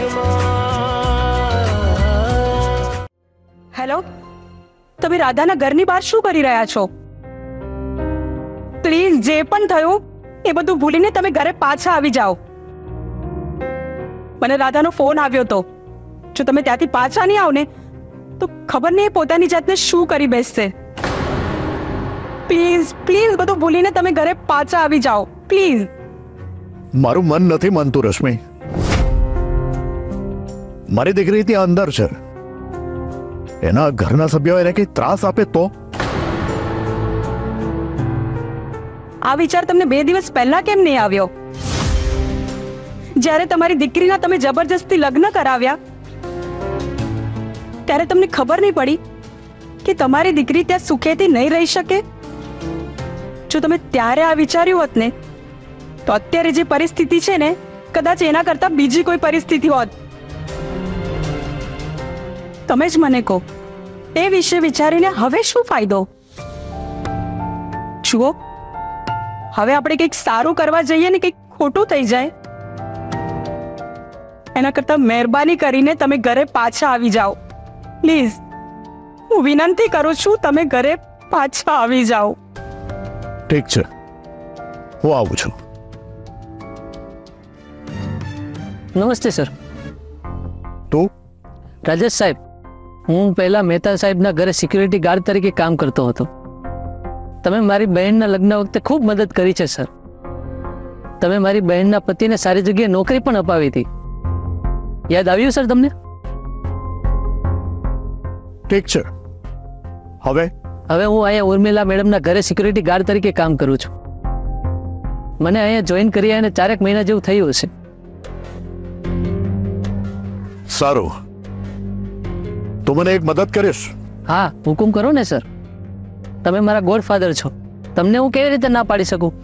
Hello, તમે રાધાના ઘરની બહાર શું કરી રહ્યા છો? પ્લીઝ, જે પણ થયું એ બધું ભૂલીને તમે ઘરે પાછા આવી જાઓ. મને રાધાનો ફોન આવ્યો હતો. જો તમે ત્યાંથી પાછા નહીં આવો ને તો ખબર નહીં પોતાની જાતને શું કરી બેસશે. પ્લીઝ પ્લીઝ, બધું ભૂલીને તમે ઘરે પાછા આવી જાઓ પ્લીઝ. મારું મન નથી માનતું રશ્મિ. મારી દીકરી ત્યાં અંદર છે. એના ઘરના સભ્યો એને કઈ ત્રાસ આપે તો? આ વિચાર તમને 2 દિવસ પહેલા કેમ નહીં આવ્યો? જ્યારે તમારી દીકરીના તમે જબરજસ્તી લગ્ન કરાવ્યા ત્યારે તમને ખબર નહીં પડી કે તમારી દીકરી ત્યાં સુખેથી નહીં રહી શકે? જો તમે ત્યારે આ વિચાર્યું હોત ને તો અત્યારે જે પરિસ્થિતિ છે ને, કદાચ એના કરતા બીજી કોઈ પરિસ્થિતિ હોત. તમે જ મને કહો, એ વિશે વિચારીને હવે શું ફાયદો? જુઓ, હવે આપણે કંઈક સારું કરવા જઈએ ને કંઈક ખોટું થઈ જાય એના કરતા મહેરબાની કરીને તમે ઘરે પાછા આવી જાઓ પ્લીઝ. હું વિનંતી કરું છું, તમે ઘરે પાછા આવી જાઓ. ઠીક છે, હું આવું છું. નમસ્તે સર. તું? રાજેશ સાહેબ, હું પહેલા મહેતા સાહેબના ઘરે સિક્યુરિટી ગાર્ડ તરીકે કામ કરતો હતો. તમે મારી બહેનના લગ્ન વખતે ખૂબ મદદ કરી છે સર. તમે મારી બહેનના પતિને સારી જગ્યાએ નોકરી પણ અપાવી હતી. યાદ આવ્યું સર તમને? ઠીક છે. હવે હું અહીંયા ઉર્મિલા મેડમના ઘરે સિક્યુરિટી ગાર્ડ તરીકે કામ કરું છું. મને અહીંયા જોઈન કરી અને 4 મહિના જેવું થયું હશે. સારું, તું મને એક મદદ કરીશ? હા, હુકુમ કરો ને સર. તમે મારા ગોડફાધર છો, તમને હું કેવી રીતે ના પાડી શકું?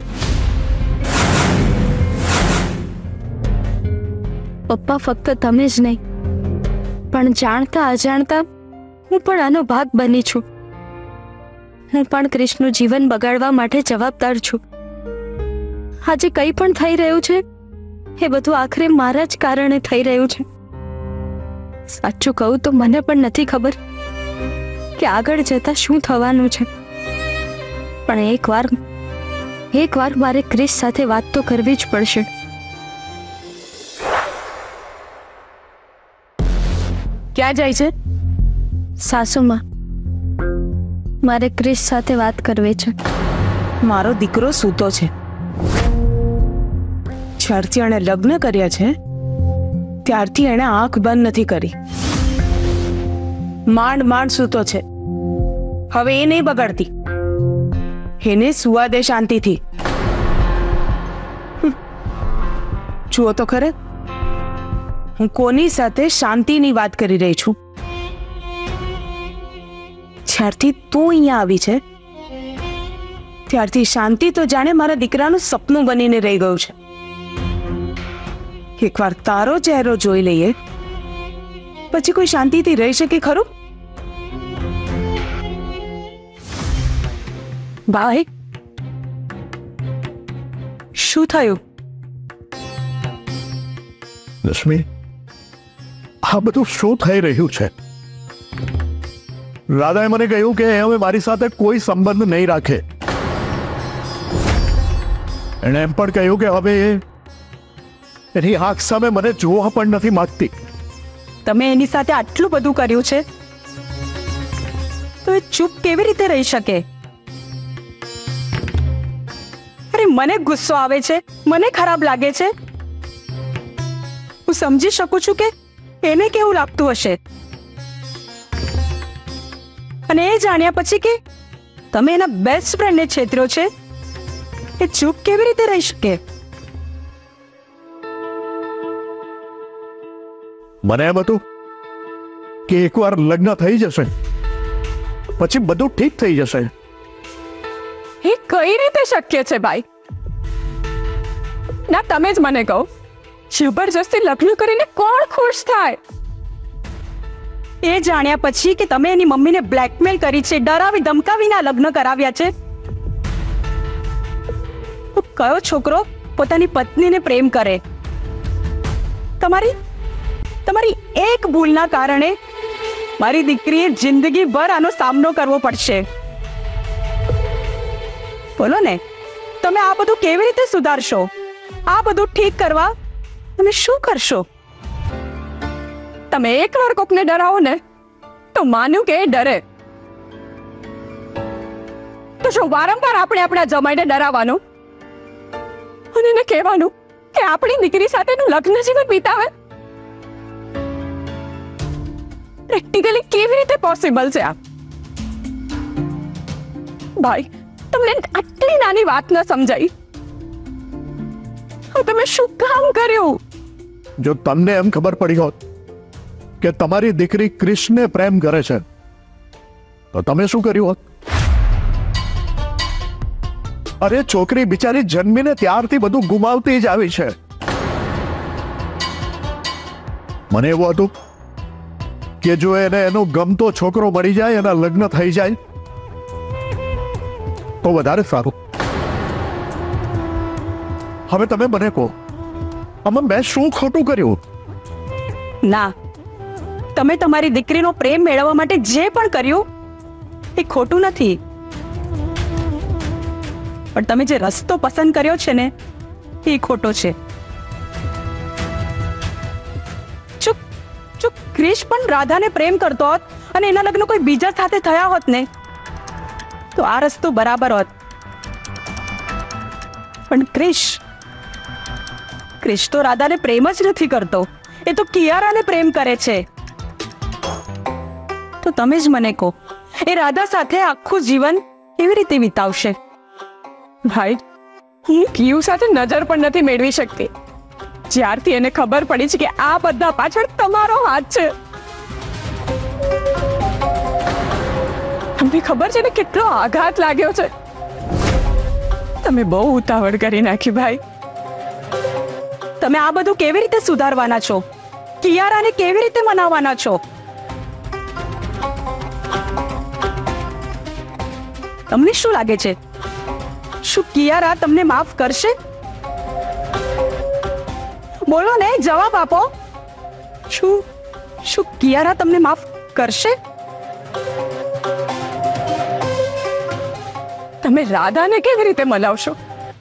પપ્પા, ફક્ત તમે જ નહીં પણ જાણતા અજાણતા હું પણ આનો ભાગ બની છું. હું પણ ક્રિશનું જીવન બગાડવા માટે જવાબદાર છું. આજે કંઈ પણ થઈ રહ્યું છે એ બધું આખરે મારા જ કારણે થઈ રહ્યું છે. સાચું કહું તો મને પણ નથી ખબર કે આગળ જતા શું થવાનું છે. પણ એકવાર મારે ક્રિશ સાથે વાત તો કરવી જ પડશે. ક્યાં જાય છે? સાસુમાં, મારે ક્રિશ સાથે વાત કરવી છે. મારો દીકરો સૂતો છે. જ્યારથી એણે લગ્ન કર્યા છે ત્યારથી એણે આંખ બંધ નથી કરી. માંડ સૂતો છે. હવે એ નહીં બગાડતી, એને સુવા દે શાંતિથી. જુઓ તો ખરે, હું કોની સાથે શાંતિની વાત કરી રહી છું. જ્યારથી તું અહીંયા આવી છે ત્યારથી શાંતિ તો જાણે મારા દીકરાનું સપનું બનીને રહી ગયું છે. એકવાર તારો ચહેરો જોઈ લઈએ પછી કોઈ શાંતિથી રહી શકે ખરું? ભાઈ, શું થયું? રશ્મિ, આ બધું શું થઈ રહ્યું છે? રાધાએ મને કહ્યું કે હવે મારી સાથે કોઈ સંબંધ નહીં રાખે. એણે એમ પણ કહ્યું કે હવે એની આંખ સામે મને જોવા પણ નથી માંગતી. તમે એની સાથે આટલું બધું કર્યું છે તો એ ચૂપ કેવી રીતે રહી શકે? અરે, મને ગુસ્સો આવે છે, મને ખરાબ લાગે છે. હું સમજી શકું છું કે એને કેવું લાગતું હશે. અને એ જાણ્યા પછી કે તમે એના બેસ્ટ ફ્રેન્ડને છેતર્યો છે, એ ચૂપ કેવી રીતે રહી શકે? મને એમ હતું કે એકવાર લગ્ન થઈ જશે પછી બધું ઠીક થઈ જશે. એ કઈ રીતે શક્ય છે ભાઈ? ના, તમે જ મને કહો, જબરજસ્તી લગ્ન કરીને કોણ ખુશ થાય? એ જાણ્યા પછી કે તમે એની મમ્મીને બ્લેકમેલ કરી છે, ડરાવી ધમકાવીને લગ્ન કરાવ્યા છે. કયો છોકરો પોતાની પત્નીને પ્રેમ કરે? તમારી એક ભૂલના કારણે મારી દીકરીએ જિંદગીભર આનો સામનો કરવો પડશે. બોલો ને, તમે આ બધું કેવી રીતે સુધારશો? આ બધું ઠીક કરવા તમે શું કરશો? તમે એકવાર કોકને ડરાવો ને તો માન્યું કે એ ડરે, તો શું વારંવાર આપણે આપણા જમાઈને ડરાવવાનું અને એને કહેવાનું કે આપણી દીકરી સાથેનું લગ્ન જીવન વિતાવે? પ્રેક્ટિકલી કેવી રીતે પોસિબલ છે આ? ભાઈ, તમને આટલી નાની વાત ન સમજાઈ, તમે શું કામ કર્યું? જો તમને એમ ખબર પડી હોત કે તમારી દીકરી ક્રિશને પ્રેમ કરે છે તો તમે શું કર્યું હોત? અરે છોકરી બિચારી જન્મીને ત્યારથી બધું ગુમાવતી જ આવી છે. મને એવું હતું કે જો એને એનો ગમતો છોકરો મળી જાય, એના લગ્ન થઈ જાય તો વધારે સારું. હવે તમે મને કહો, આમાં મેં શું ખોટું કર્યું? ના, તમે તમારી દીકરીનો પ્રેમ મેળવવા માટે જે પણ કર્યું એ ખોટું નથી, પણ તમે જે રસ્તો પસંદ કર્યો છે ને એ ખોટો છે. જો ક્રિશ પણ રાધાને પ્રેમ કરતો હોત અને એના લગ્ન કોઈ બીજા સાથે થયા હોત ને તો આ રસ્તો બરાબર હોત. પણ ક્રિશ તો રાધાને પ્રેમ જ નથી કરતો, એ તો કિયારાને પ્રેમ કરે છે. તો તમે જ મને કહો, એ રાધા સાથે આખું જીવન કેવી રીતે વિતાવશે? ભાઈ, હું કિયુ સાથે નજર પણ નથી મેળવી શકતી જ્યારથી એને ખબર પડી છે કે આ બધા પાછળ તમારો હાથ છે. તમને ખબર છે ને કેટલો આઘાત લાગ્યો છે? તમે બહુ ઉતાવળ કરી નાખી ભાઈ. તમે આ બધું કેવી રીતે સુધારવાના છો? કિયારાને કેવી રીતે મનાવવાના છો? તમને શું લાગે છે, શું કિયારા તમને માફ કરશે? બોલો ને, જવાબ આપો. શું કિયારા તમને માફ કરશે? તમે રાધાને કેવી રીતે મનાવશો?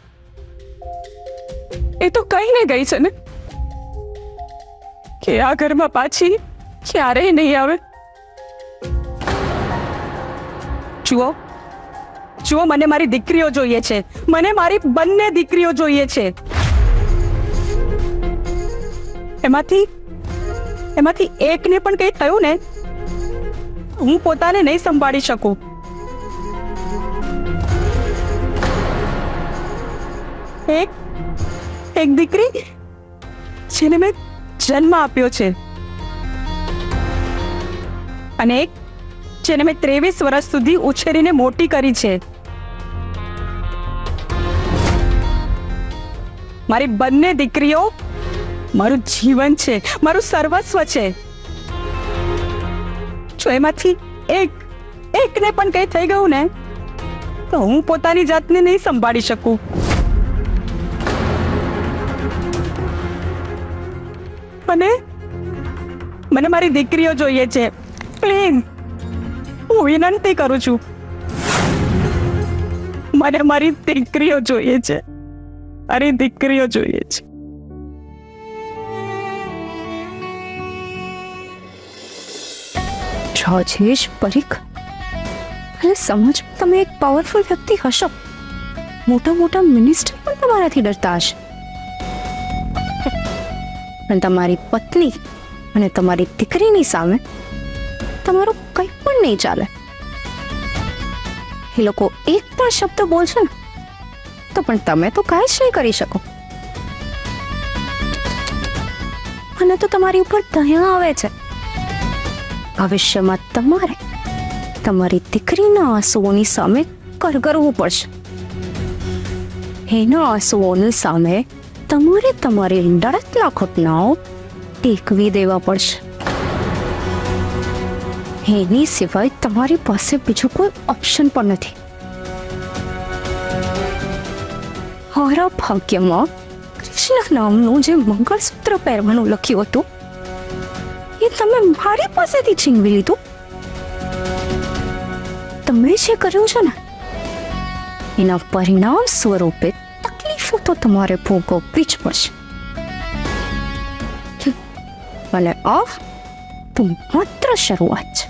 એ તો કહીને ગઈ છે ને કે આ ઘરમાં પાછી ક્યારેય નહીં આવે. જુઓ, મને મારી દીકરીઓ જોઈએ છે, મને મારી બંને દીકરીઓ જોઈએ છે. એમાંથી એકને પણ કંઈ થયું ને હું પોતાને નહીં સંભાળી શકું. એક દીકરી જેને મેં જન્મ આપ્યો છે અને એક જેને મેં 23 વર્ષ સુધી ઉછેરીને મોટી કરી છે. મારી બંને દીકરીઓ મારું જીવન છે, મારું સર્વસ્વ છે. જો એમાંથી એકને પણ કંઈ થઈ ગયું ને તો હું પોતાની જાતને નહીં સંભાળી શકું. મને મારી દીકરીઓ જોઈએ છે. પ્લીઝ, હું વિનંતી કરું છું, મને મારી દીકરીઓ જોઈએ છે. મારી દીકરીઓ જોઈએ છે. રાજેશ પરીખ, અને સમજ, તમે એક પાવરફુલ વ્યક્તિ હશો, મોટા મિનિસ્ટર પણ તમારાથી ડરતા હશે, પણ તમારી પત્ની અને તમારી દીકરીની સામે તમારું કંઈ પણ નહીં ચાલે. એ લોકો એક પણ શબ્દ બોલશે ને તો પણ તમે તો કાંઈ જ નહીં કરી શકો. મને તો તમારી ઉપર દયા આવે છે. ભવિષ્યમાં તમારે તમારી દીકરીના આંસુઓની સામે કરગરવું પડશે. એના આંસુઓની સામે તમારે તમારી લડતના ઘટનાઓ ટેકવી દેવા પડશે. એની સિવાય તમારી પાસે બીજું કોઈ ઓપ્શન પણ નથી. મારા ભાગ્યમાં કૃષ્ણ નામનું જે મંગળસૂત્ર પહેરવાનું લખ્યું હતું એ તમે મારી પાસેથી છીનવી લીધું. તમે જે કર્યું છે ને એના પરિણામ સ્વરૂપે તકલીફો તો તમારે ભોગવવી જ પડશે. અને આ તો માત્ર શરૂઆત છે.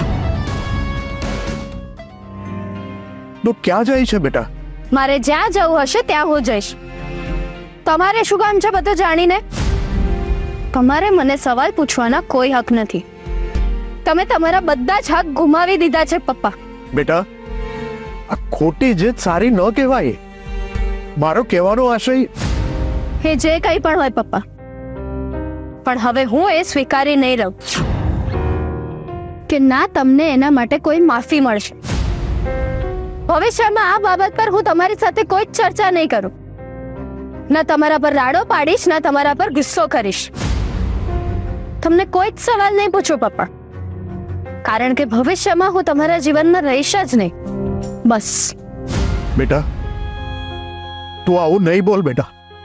તો ક્યાં જાય છે બેટા? મારે જ્યાં જવું હશે ત્યાં હું જઈશ. તમારે શું કામ છે બધું જાણીને? તમારે મને સવાલ પૂછવાના કોઈ હક નથી. તમે તમારા બધા જ હક ગુમાવી દીધા છે પપ્પા. બેટા, આ ખોટી જીત સારી ન કહેવાય. મારો કહેવાનો આશય એ જે કંઈ પણ હોય પપ્પા, પણ હવે હું એ સ્વીકારી નહીં રહું કે ના તમને એના માટે કોઈ માફી મળશે. ભવિષ્યમાં આ બાબત પર હું તમારી સાથે કોઈ જ ચર્ચા નહીં કરું. ના તમારા પર રાડો પાડીશ, ના તમારા પર ગુસ્સો કરીશ. તમને કોઈ જ સવાલ નહીં પૂછું પપ્પા, કારણ કે ભવિષ્યમાં હું તમારા જીવનમાં રહીશ જ નહીં. બસ. બેટા, તું આવું નહીં બોલ બેટા.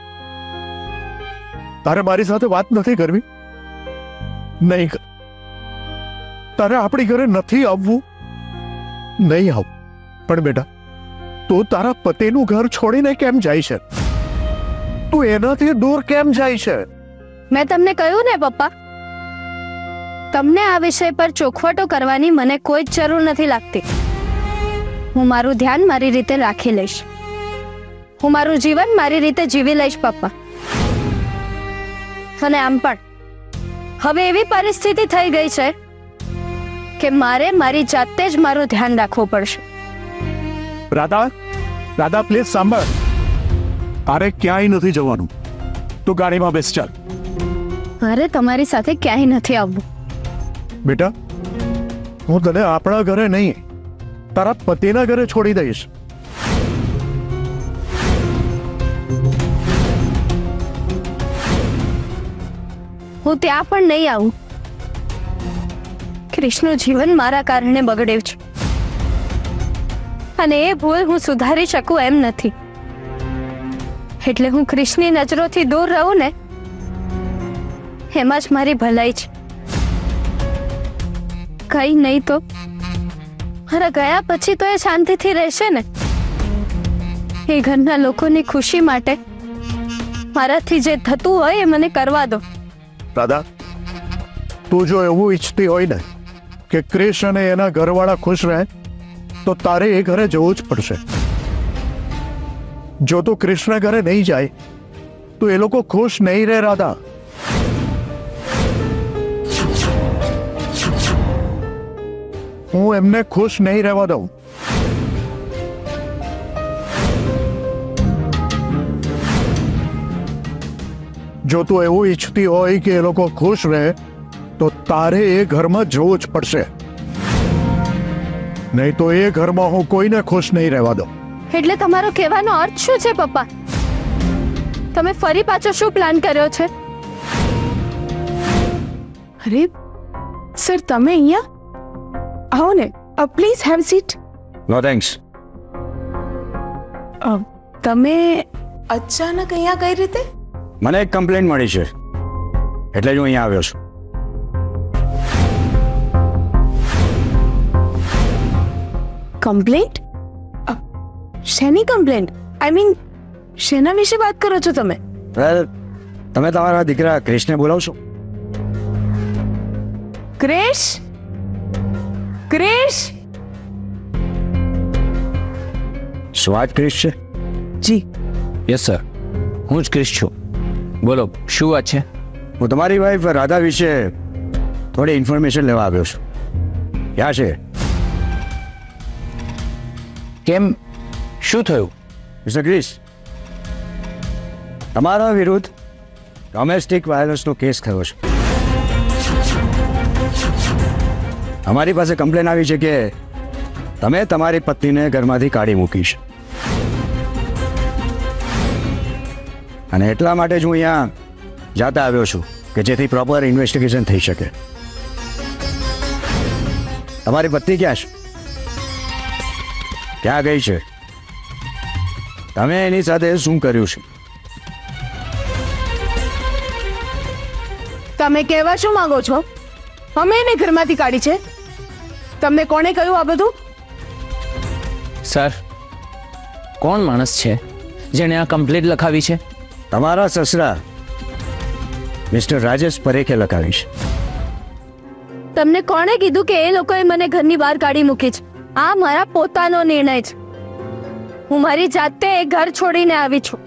તારે મારી સાથે વાત નથી કરવી? નહીં. તારે આપણી ઘરે નથી આવવું? નહીં આવ. પણ બેટા, તું તારા પતિનું ઘર છોડીને કેમ જાય છે? તું એનાથી દૂર કેમ જાય છે? મેં તમને કહ્યું ને પપ્પા, તમને આ વિષય પર ચોખવટો કરવાની મને કોઈ જ જરૂર નથી લાગતી. હું મારું ધ્યાન મારી રીતે રાખી લઈશ. હું મારું જીવન મારી રીતે જીવી લઈશ પપ્પા. અને આમ પણ હવે એવી પરિસ્થિતિ થઈ ગઈ છે કે મારે મારી જાતે જ મારું ધ્યાન રાખવું પડશે. રાધા, રાધા પ્લીઝ સાંભળ. તારે ક્યાંય નથી જવાનું. તું ગાડીમાં બેસ, ચાલ. મારે તમારી સાથે ક્યાંય નથી આવવું. બેટા, હું તને આપણા ઘરે નહીં, તારા પતિના ઘરે છોડી દઈશ. હું ત્યાં પણ નહીં આવું. કૃષ્ણનું જીવન મારા કારણે બગડ્યું છે, અને એ ભૂલ હું સુધારી શકું એમ નથી. એટલે હું કૃષ્ણની નજરોથી દૂર રહું ને, એમાં જ મારી ભલાઈ છે. કઈ નહીં તો મારા ગયા પછી તો એ શાંતિથી રહેશે ને. એ ઘરના લોકોની ખુશી માટે મારાથી જે થતું હોય એ મને કરવા દો. રાધા, તું જો એવું ઈચ્છતી હોય ને કે ક્રિશ અને એના ઘરવાળા ખુશ રહે, તો તારે એ ઘરે જવું જ પડશે. જો તું કૃષ્ણ ઘરે નહીં જાય તો એ લોકો ખુશ નહીં રહે. રાધા, હું એમને ખુશ નહીં રહેવા દઉં. જો તું એવું ઈચ્છતી હોય કે એ લોકો ખુશ રહે, તો તારે એ ઘરમાં જવું જ પડશે. નહીં તો એ ઘરમાં હું કોઈને ખુશ નહીં રહેવા દઉં. એટલે તમારો કહેવાનો અર્થ શું છે પપ્પા? તમે ફરી પાછો શું પ્લાન કર્યો છે? અરે સર, તમે અહીંયા આવો ને. Please have seat. No thanks. તમે અચાનક અહીંયા કઈ રીતે? મને એક કમ્પ્લેન્ટ મળી છે, એટલે જ હું અહીંયા આવ્યો છું. કમ્પ્લેન્ટ? શેની કમ્પ્લેન્ટ? આઈ મીન શેના વિશે વાત કરો છો તમે? વેલ, તમે તમારા દીકરા ક્રિશને બોલાવશો? ક્રિશ? ક્રિશ? શું આજ ક્રિશ છે? જી. યસ સર, હું જ ક્રિશ છું. બોલો, શું વાત છે? હું તમારી વાઈફ રાધા વિશે થોડી ઇન્ફોર્મેશન લેવા આવ્યો છું. ક્યાં છે? કેમ, શું થયું? મિસ્ટર ક્રિશ, તમારા વિરુદ્ધ ડોમેસ્ટિક વાયલન્સનો કેસ થયો છે. અમારી પાસે કમ્પ્લેન આવી છે કે તમે તમારી પત્નીને ઘરમાંથી કાઢી મૂકી છે, અને એટલા માટે જ હું અહીંયા જાતે આવ્યો છું કે જેથી પ્રોપર ઇન્વેસ્ટિગેશન થઈ શકે. તમારી પત્ની ક્યાં છે? ક્યાં ગઈ છે? તમે એની સાથે શું કર્યું છે? તમે કહેવા શું માંગો છો? અમે એને ઘરમાંથી કાઢી છે. તમને કોણે કહ્યું આ બધું? સર, કોણ માણસ છે જેણે આ કમ્પ્લેન્ટ લખાવી છે? તમારા સસરા મિસ્ટર રાજેશ પરેખે લખાવી છે. તમને કોણે કીધું કે એ લોકોએ મને ઘરની બહાર કાઢી મૂકી છે? આ મારા પોતાનો નિર્ણય છે. હું મારી જાતે એ ઘર છોડીને આવી છું.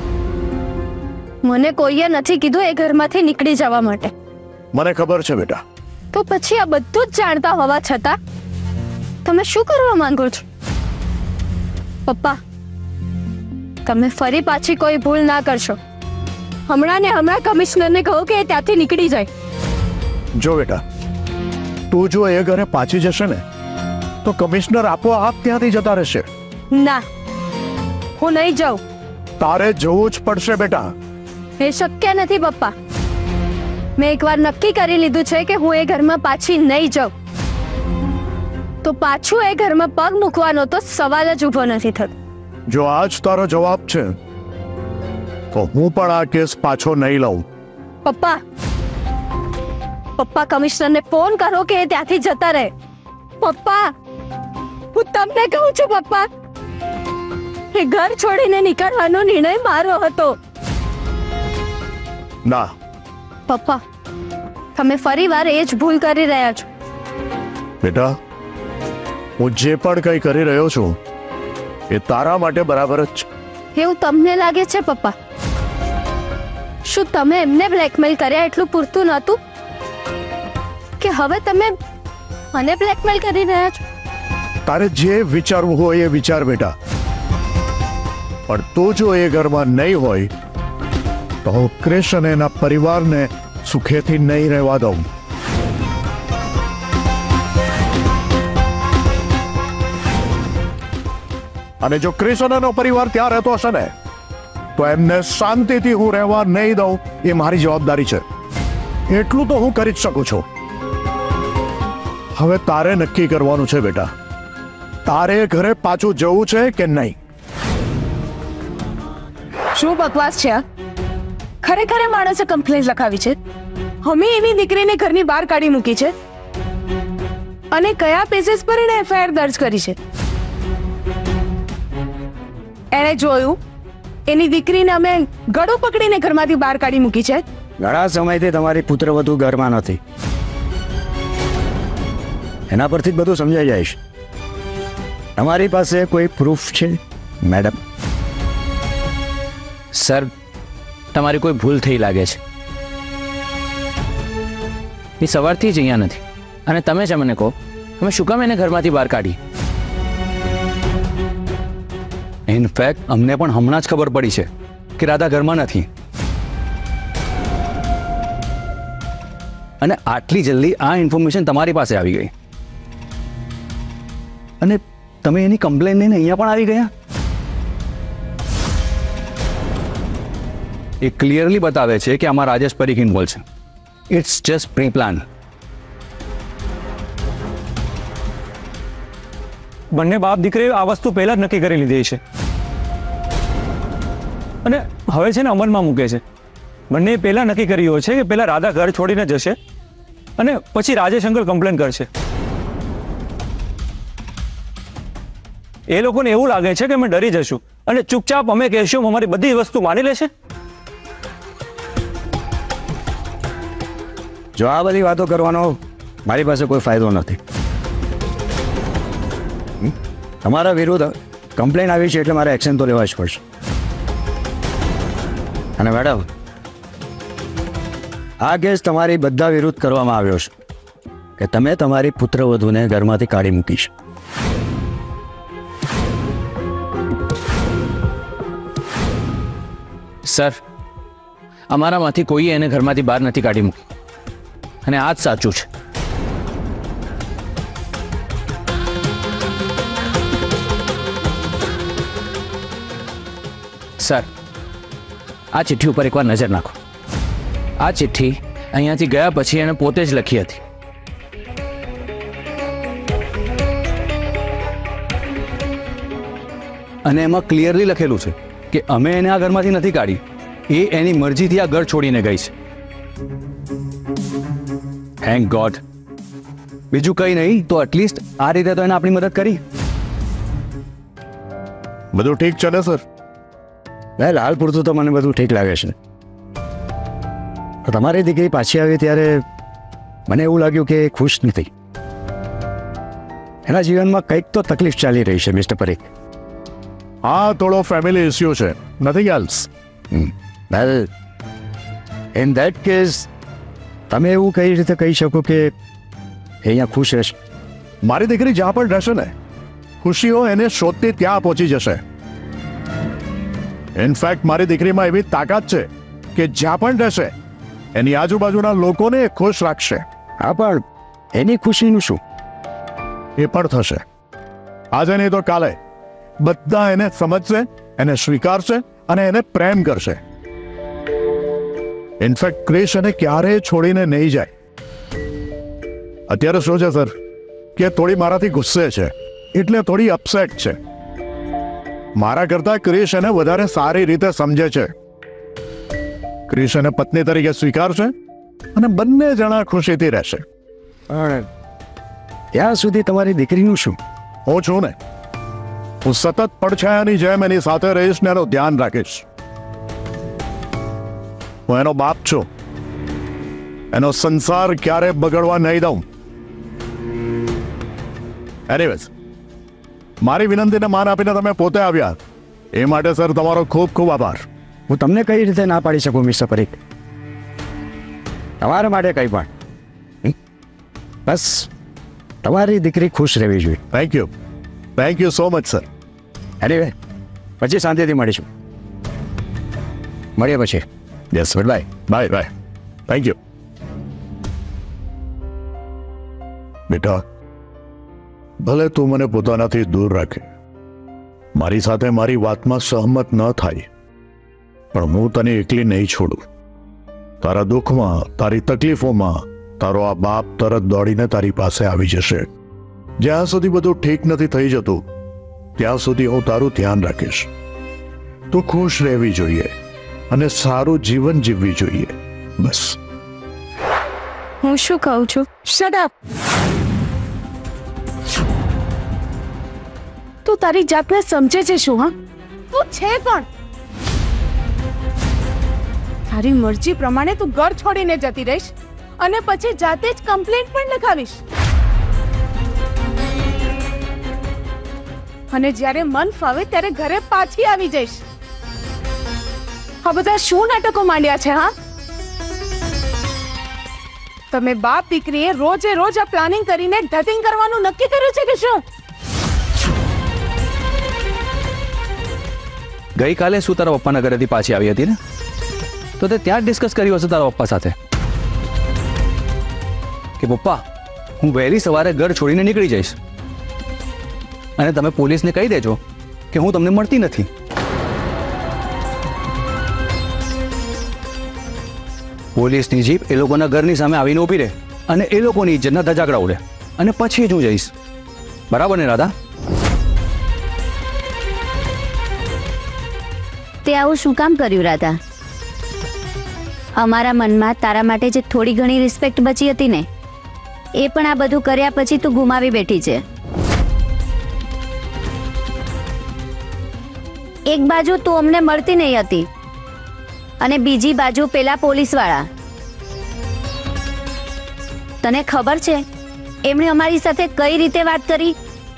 મને કોઈએ નથી કીધું એ ઘરમાંથી નીકળી જવા માટે. મને ખબર છે બેટા. તો પછી આ બધું જ જાણતા હોવા છતાં તમે શું કરવા માંગો છો? પપ્પા, તમે ફરી પાછી કોઈ ભૂલ ના કરશો. હમણાં ને હમણાં કમિશનરને કહો કે એ ત્યાંથી નીકળી જાય. જો બેટા, તું જો એ ઘરે પાછી જશે ને તો કમિશનર આપોઆપ ત્યાંથી જતા રહેશે. ના, હું નહીં જાઉં. તારે જવું જ પડશે બેટા. એ શક્ય નથી પપ્પા. મેં એકવાર નક્કી કરી લીધું છે કે હું એ ઘરમાં પાછી નહીં જાઉં. તો પાછું એ ઘરમાં પગ મૂકવાનો તો સવાલ જ ઊભો નથી થતો. જો આજ તારો જવાબ છે તો હું પણ આ કેસ પાછો નહીં લઉં. પપ્પા, પપ્પા કમિશનરને ફોન કરો કે એ ત્યાંથી જતા રહે. પપ્પા, હું તમને કહું છું પપ્પા, એ ઘર છોડીને નીકળવાનો નિર્ણય મારો હતો. ના પપ્પા, તમે ફરીવાર એ જ ભૂલ કરી રહ્યા છો. બેટા, હું જે પણ કંઈ કરી રહ્યો છું એ તારા માટે બરાબર જ છે. એવું તમને લાગે છે પપ્પા? શું તમે એમને બ્લેકમેલ કર્યા એટલું પૂરતું નહોતું કે હવે તમે મને બ્લેકમેલ કરી રહ્યા છો? તારે જે વિચારવું હોય એ વિચાર બેટા, પણ તું જો એ ઘરમાં નહીં હોય તો હું ક્રિશ અને એના પરિવારને સુખેથી નહીં રહેવા દઉં. અને જો ક્રિશ અને એનો પરિવાર ત્યાં રહેતો હશે ને તો એમને શાંતિથી હું રહેવા નહીં દઉં. એ મારી જવાબદારી છે. એટલું તો હું કરી જ શકું છું. હવે તારે નક્કી કરવાનું છે બેટા, તારે ઘરે પાછું જવું છે કે નહીં. શું બકવાસ છે આ? ખરેખર એ માણસે કમ્પ્લેન્ટ લખાવી છે? અમે એની દીકરીને ઘરની બહાર કાઢી મૂકી છે? અને કયા બેસિસ પર એણે એફઆઈઆર દર્જ કરી છે? એણે જોયું એની દીકરીને અમે ગળું પકડીને ઘરમાંથી બહાર કાઢી મૂકી છે. ઘણા સમયથી તમારી પુત્રવધુ ઘરમાં નથી. એના પરથી જ બધું સમજાઈ જાય છે. તમારી પાસે કોઈ પ્રૂફ છે મેડમ? સર, તમારી કોઈ ભૂલ થઈ લાગે છે. એ સવારથી જ અહીંયા નથી અને તમે જ અમને કહો અમે શું કામ એને ઘરમાંથી બહાર કાઢી? ઇનફેક્ટ અમને પણ હમણાં જ ખબર પડી છે કે રાધા ઘરમાં નથી. અને આટલી જલ્દી આ ઇન્ફોર્મેશન તમારી પાસે આવી ગઈ અને તમે એની કમ્પ્લેન લઈને અહીંયા પણ આવી ગયા. એ ક્લિયરલી બતાવે છે કે આમાં રાજેશ પરીખ ઇન્વોલ્વ છે. It's just pre plan. બંને બાપ દીકરીએ આ વસ્તુ પહેલા જ નક્કી કરી લીધી છે અને હવે છે ને અમલમાં મૂકે છે. બંને પહેલા નક્કી કર્યું છે કે પહેલા રાધા ઘર છોડીને જશે અને પછી રાજેશ અંકલ કમ્પ્લેન કરશે. એ લોકોને એવું લાગે છે કે અમે ડરી જશું અને ચૂપચાપ અમે કહેશું અમારી બધી વસ્તુ માની લેશે. જો આ બધી વાતો કરવાનો મારી પાસે કોઈ ફાયદો નથી. તમારા વિરુદ્ધ કમ્પ્લેન આવી છે એટલે મારે એક્શન તો લેવા જ પડશે. અને મેડમ, આ કેસ તમારી બધા વિરુદ્ધ કરવામાં આવ્યો છે કે તમે તમારી પુત્રવધૂને ઘરમાંથી કાઢી મૂકી છે. સર, અમારામાંથી કોઈએ એને ઘરમાંથી બહાર નથી કાઢી મૂકી અને આ જ સાચું છે. સર, આ ચિઠ્ઠી ઉપર એકવાર નજર નાખો. આ ચિઠ્ઠી અહીંયાથી ગયા પછી એણે પોતે જ લખી હતી. અને એમાં ક્લિયરલી લખેલું છે કે અમે એને આ ઘરમાંથી નથી કાઢી, એ એની મરજીથી આ ઘર છોડીને ગઈ છે. થેન્ક ગોડ બીજું કંઈ નહીં તો એટલીસ્ટ આ રીતે તો એને આપણી મદદ કરી. બધું ઠીક છે ને સર? વેલ હાલ પૂરતું તો મને બધું ઠીક લાગે છે. તમારી દીકરી પાછી આવી ત્યારે મને એવું લાગ્યું કે એ ખુશ નથી. એના જીવનમાં કંઈક તો તકલીફ ચાલી રહી છે મિસ્ટર પરીખ. હા, થોડો ફેમિલી ઇસ્યુ છે, nothing else. Well in that case તમે એવું કઈ રીતે કહી શકો કે એ અહીંયા ખુશ રહેશે? મારી દીકરી જ્યાં પણ રહેશે ને, ખુશીઓ એને શોધતી ત્યાં પહોંચી જશે. ઇનફેક્ટ મારી દીકરીમાં એવી તાકાત છે કે જ્યાં પણ રહેશે એની આજુબાજુના લોકોને એ ખુશ રાખશે. હા, પણ એની ખુશીનું શું? એ પણ થશે. આજે નહીં તો કાલે બધા એને સમજશે, એને સ્વીકારશે અને એને પ્રેમ કરશે. ઇનફેક્ટ ક્રિશ એને ક્યારેય છોડીને નહીં જાય. અત્યારે શું છે સર કે થોડી મારાથી ગુસ્સે છે, એટલે થોડી અપસેટ છે. મારા કરતા ક્રિશ એને વધારે સારી રીતે સમજે છે. ક્રિશ એને પત્ની તરીકે સ્વીકારશે અને બંને જણા ખુશીથી રહેશે. પણ ત્યાં સુધી તમારી દીકરીનું શું? હું છું ને, હું સતત પડછાયાની જેમ એની સાથે રહીશ ને એનું ધ્યાન રાખીશ. હું એનો બાપ છું. એનો સંસાર ક્યારે બગડવા નહીં દઉં. એનીવેઝ, મારી વિનંતીને માન આપીને તમે પોતે આવ્યા એ માટે સર તમારો ખૂબ ખૂબ આભાર. હું તમને કઈ રીતે ના પાડી શકું મિસ્ટર પરીખ? તમારા માટે કંઈ પણ. બસ તમારી દીકરી ખુશ રહેવી જોઈએ. Thank you so much sir. Anyway પછી શાંતિથી મળીશું. મળીએ પછી. Yes, bye bye. Thank you. બેટા, ભલે તું મને પોતાનાથી દૂર રાખે, મારી સાથે મારી વાતમાં સહમત ન થાય, પણ હું તને એકલી નહીં છોડું. તારા દુઃખમાં, તારી તકલીફોમાં તારો આ બાપ તરત દોડીને તારી પાસે આવી જશે. જ્યાં સુધી બધું ઠીક નથી થઈ જતું ત્યાં સુધી હું તારું ધ્યાન રાખીશ. તું ખુશ રહેવી જોઈએ અને સારું જીવન જીવવી જોઈએ. બસ. હું શું કહું છું? Shut up. તું તારી જાતને સમજે છે શું? હા, તું છે કોણ? તારી મરજી પ્રમાણે તું ઘર છોડીને જતી રહીશ અને પછી જાતે જ કમ્પ્લેન્ટ પણ લખાવીશ. અને જ્યારે મન ફાવે ત્યારે ઘરે પાછી આવી જઈશ. આ બધા શું નાટકો માંડ્યા છે? હા, તમે બાપ દીકરીએ રોજે રોજ આ પ્લાનિંગ કરીને ધતિંગ કરવાનું નક્કી કર્યું છે કે શું? ગઈકાલે શું તારા પપ્પાના ઘરેથી પાછી આવી હતી ને, તો તે ત્યાં જ ડિસ્કસ કર્યું હશે તારા પપ્પા સાથે કે પપ્પા હું વહેલી સવારે ઘર છોડીને નીકળી જઈશ અને તમે પોલીસને કહી દેજો કે હું તમને મળતી નથી. પોલીસની જીપ એ લોકોના ઘરની સામે આવીને ઊભી રહે અને એ લોકોની ઇજ્જતના ધજાગડા ઉડે અને પછી જ હું જઈશ. બરાબર ને રાધા? તે આવું શું કામ કર્યું રાધા? અમારા મનમાં તારા માટે જે થોડી ઘણી રિસ્પેક્ટ બચી હતી ને, એ પણ આ બધું કર્યા પછી તું ગુમાવી બેઠી છે. એક બાજુ તું અમને મળતી નહીં હતી અને બીજી બાજુ પેલા પોલીસવાળા. તને ખબર છે એમણે અમારી સાથે કઈ રીતે વાત કરી?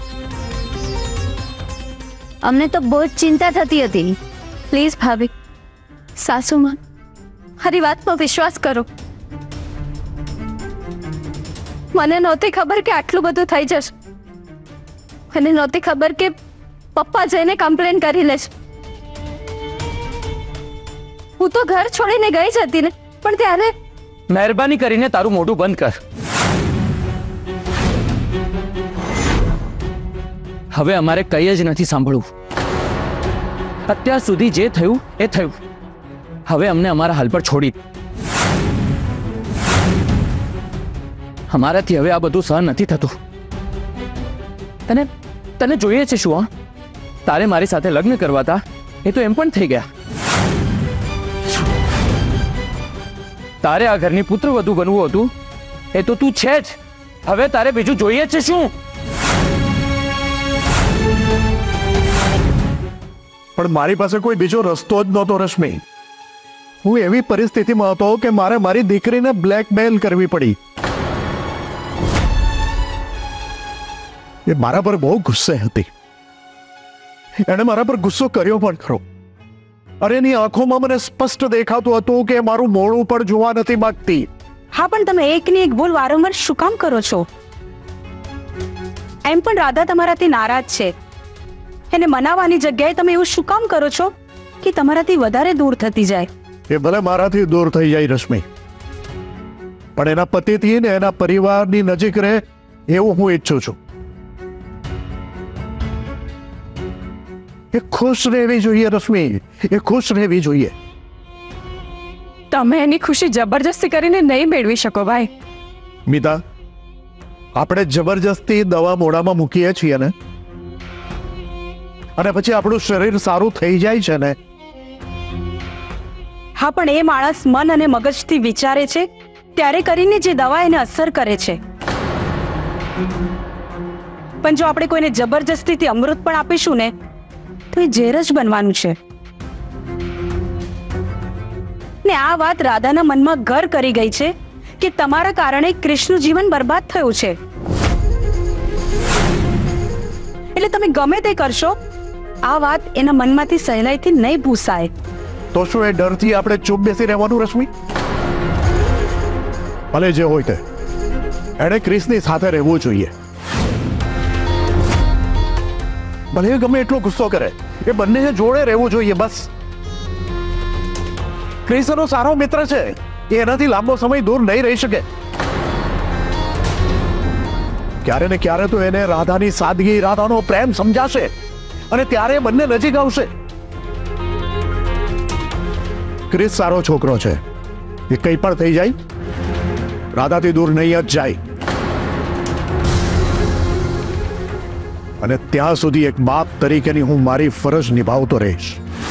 અમને તો બહુ જ ચિંતા થતી હતી. પ્લીઝ ભાભી, સાસુમાં મારી વાતમાં વિશ્વાસ કરો. મને નહોતી ખબર કે આટલું બધું થઈ જશે. મને નહોતી ખબર કે પપ્પા જઈને કમ્પ્લેન કરી લેશે. હું તો ઘર છોડીને ગઈ જ હતી ને, પણ ત્યારે મહેરબાની કરીને તારું મોઢું બંધ કર. હવે અમારે કંઈ જ નથી સાંભળવું. અત્યાર સુધી જે થયું એ થયું. હવે અમને અમારા હાલ પર છોડી. અમારાથી હવે આ બધું સહન નથી થતું. તને તને જોઈએ છે શું? તારે મારી સાથે લગ્ન કરવા હતા એ તો એમ પણ થઈ ગયા. તારે આ ઘરની પુત્રવધુ બનવું હતું એ તો તું છે જ. હવે તારે બીજું જોઈએ છે શું? પણ મારી પાસે કોઈ બીજો રસ્તો જ નહોતો રશ્મિ. હું એવી પરિસ્થિતિમાં હતો કે મારે મારી દીકરીને બ્લેકમેલ કરવી પડી. એ મારા પર બહુ ગુસ્સે હતી. એણે મારા પર ગુસ્સો કર્યો પણ ખરો. અરે એની આંખોમાં મને સ્પષ્ટ દેખાતું હતું કે મારું મોઢું પણ જોવા નથી માંગતી. હા, પણ તમે એકની એક ભૂલ વારંવાર શું કામ કરો છો? એમ પણ રાધા તમારાથી નારાજ છે. એને મનાવવાની જગ્યાએ તમે એવું શું કામ કરો છો કે તમારાથી વધારે દૂર થતી જાય? એ ભલે મારાથી દૂર થઈ જાય રશ્મિ, પણ એના પતિથી ને એના પરિવારની નજીક રહે એવું હું ઈચ્છું છું. એ ખુશ રહેવી જોઈએ રશ્મિ, એ ખુશ રહેવી જોઈએ. તમે એની ખુશી જબરજસ્તી કરીને નહીં મેળવી શકો ભાઈ. મિતા, આપણે જબરજસ્તી દવા મોઢામાં મૂકીએ છીએ ને, અને પછી આપણું શરીર સારું થઈ જાય છે ને. હા, પણ એ માણસ મન અને મગજથી વિચારે છે ત્યારે કરીને જે દવા એને અસર કરે છે. પણ જો આપણે કોઈને જબરજસ્તીથી અમૃત પણ આપીશું ને તો એ ઝેર જ બનવાનું છે. ને આ વાત રાધાના મનમાં ઘર કરી ગઈ છે કે તમારા કારણે કૃષ્ણનું જીવન બરબાદ થયું છે. એટલે તમે ગમે તે કરશો, આ વાત એના મનમાંથી સહેલાઈથી નહીં ભૂસાય. તો શું એ ડરથી આપણે ચૂપ બેસી રહેવાનું રશ્મિ? ભલે જે હોય તે, એણે ક્રિસની સાથે રહેવું જોઈએ. ભલે એ ગમે એટલો ગુસ્સો કરે, એ બંને જોડે રહેવું જોઈએ. બસ, ક્રિસ એનો સારો મિત્ર છે, એ એનાથી લાંબો સમય દૂર નહીં રહી શકે. ક્યારે ને ક્યારે તો એને રાધાની સાદગી, રાધાનો પ્રેમ સમજાશે, અને ત્યારે બંને નજીક આવશે. ક્રિસ સારો છોકરો છે, એ કંઈ પણ થઈ જાય રાધાથી દૂર નહીં જ જાય. અને ત્યાં સુધી એક બાપ તરીકેની હું મારી ફરજ નિભાવતો રહીશ.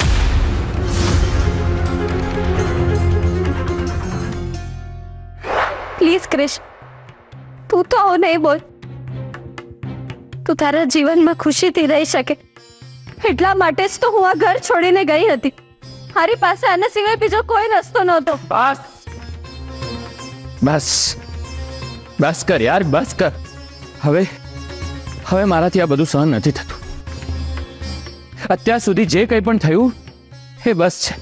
પ્લીઝ ક્રિશ, તું તો આવું નહીં બોલ. તું તારા જીવનમાં ખુશીથી રહી શકે એટલા માટે જ તો હું આ ઘર છોડીને ગઈ હતી. મારી પાસે આના સિવાય બીજો કોઈ રસ્તો નહોતો. બસ બસ બસ કર યાર, બસ કર. હવે મારાથી આ બધું સહન નથી થતું. અત્યાર સુધી જે કંઈ પણ થયું એ બસ છે.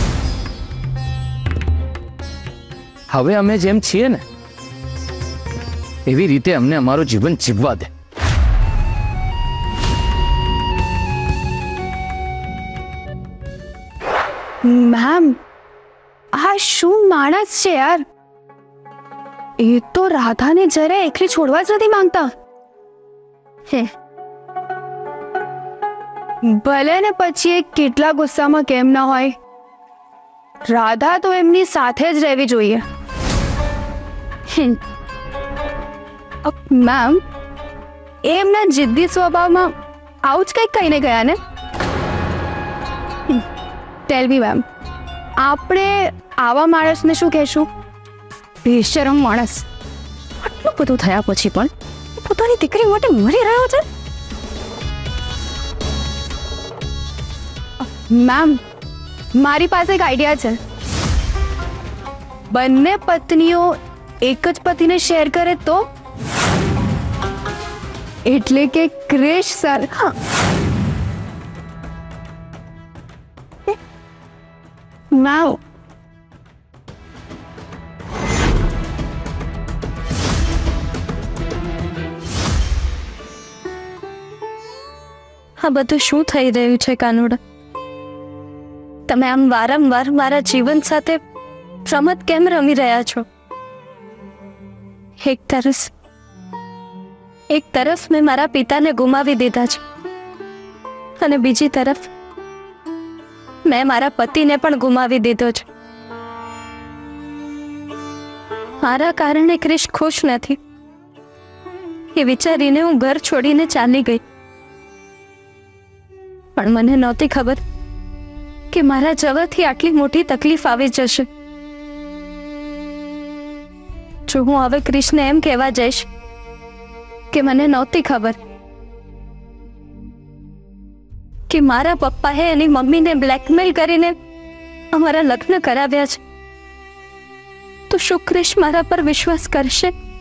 હવે અમે જેમ છીએ ને એવી રીતે અમને અમારું જીવન જીવવા દે. મેમ, આ શું માણસ છે યાર? એ તો રાધાને જરા એકલી છોડવા જ નથી માંગતા. ભલે ને પછી એ કેટલા ગુસ્સામાં કેમ ના હોય, રાધા તો એમની સાથે જ રહેવી જોઈએ. મેમ, એમના જિદ્દી સ્વભાવમાં આવું જ કંઈક કહીને ગયા ને? ટેલ મી મેમ, આપણે આવા માણસને શું કહેશું? બેશરમ માણસ. આટલું બધું થયા પછી પણ પોતાની દીકરી માટે મરી રહ્યો છે. મેમ, મારી પાસે એક આઈડિયા છે. બંને પત્નીઓ એક જ પતિને શેર કરે તો? એટલે કે ક્રિશ સર. મેમ, આ બધું શું થઈ રહ્યું છે કાનુડા? તમે આમ વારંવાર મારા જીવન સાથે રમત કેમ રમી રહ્યા છો? એક તરફ મેં મારા પિતાને ગુમાવી દીધા છે, અને બીજી તરફ મેં મારા પતિને પણ ગુમાવી દીધો છે. મારા કારણે ક્રિશ ખુશ નથી એ વિચારીને હું ઘર છોડીને ચાલી ગઈ. પણ મને નહોતી ખબર કે મારા જવાથી આટલી મોટી તકલીફ આવી જશે. જો હું હવે ક્રિશને એમ કહેવા જઈશ કે મને નહોતી ખબર કે મારા પપ્પાએ એની મમ્મીને બ્લેકમેલ કરીને અમારા લગ્ન કરાવ્યા છે. તો શું ક્રિશ મારા પર વિશ્વાસ કરશે?